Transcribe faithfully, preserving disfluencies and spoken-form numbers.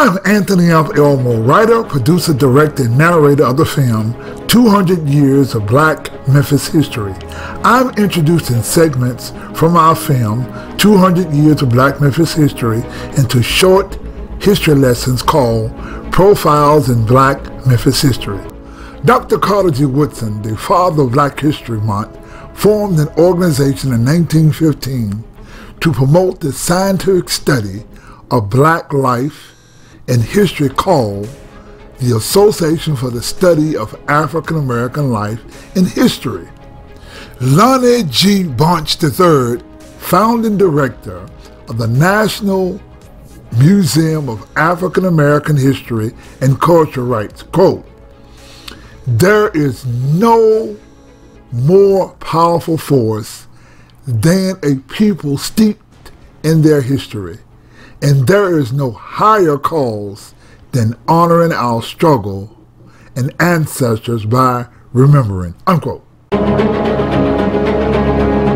I'm Anthony F. Elmore, writer, producer, director, and narrator of the film two hundred years of Black Memphis History. I'm introducing segments from our film two hundred years of Black Memphis History into short history lessons called Profiles in Black Memphis History. Doctor Carter G. Woodson, the father of Black History Month, formed an organization in nineteen fifteen to promote the scientific study of Black life and history called the Association for the Study of African American Life and History. Lonnie G. the third, founding director of the National Museum of African American History and Culture, writes, quote, "There is no more powerful force than a people steeped in their history, and there is no higher cause than honoring our struggle and ancestors by remembering," unquote.